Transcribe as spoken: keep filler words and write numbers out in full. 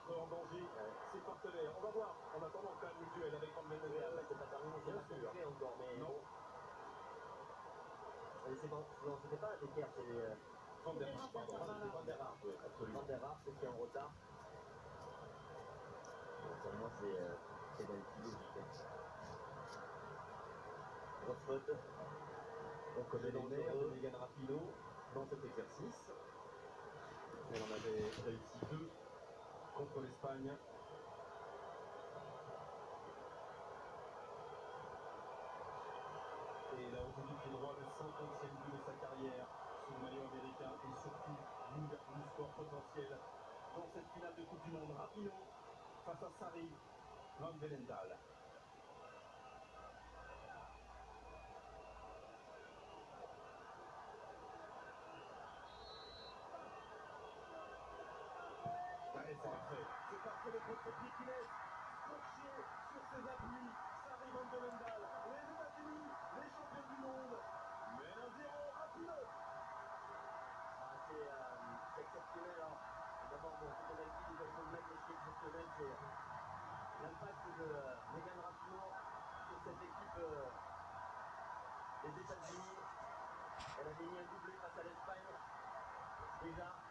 mettre en danger ses partenaires. On va voir en attendant quand même le duel avec Van Vendel. C'est pas terminé, c'est pas concret encore, mais non. bon. C'est bon, non, c'était pas un équerre, c'est euh... Van der Vaart, pardon. C'est Van der Vaart, oui, absolument. Van der Vaart, c'est qui est en retard. Donc, pour moi, c'est euh, dans le petit logique. Grosse faute. On connaît les nerfs de Megan Rapinoe dans cet exercice. Elle en avait réussi deux contre l'Espagne. Et il a aujourd'hui fait droit le cinquantième but de sa carrière sous le maillot américain et surtout l'ouverture du score potentiel dans cette finale de Coupe du Monde. Rapinoe face à Sari Van Velendal. Allez, c'est parfait. C'est parfait le contre-pied qui laisse scotché sur ses appuis. Sari Van Velendal. Les États-Unis, les champions du monde. Mais un zéro Rapinoe. Ah, c'est euh, exceptionnel. Alors, d'abord, bon, comme on a dit, déjà, il faut mettre les choses exceptionnel, c'est l'impact de euh, Megan Rapinoe sur cette équipe euh, des États-Unis. Elle avait mis un doublé face à l'Espagne. Déjà,